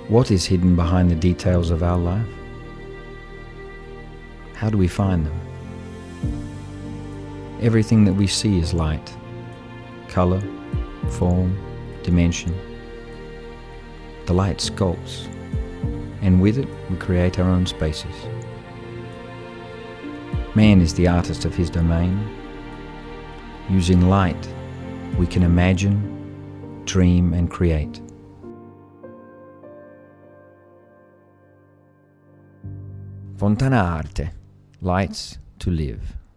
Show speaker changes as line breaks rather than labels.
What is hidden behind the details of our life? How do we find them? Everything that we see is light, color, form, dimension. The light sculpts, and with it we create our own spaces. Man is the artist of his domain. Using light, we can imagine, dream and create. Fontana Arte, lights to live.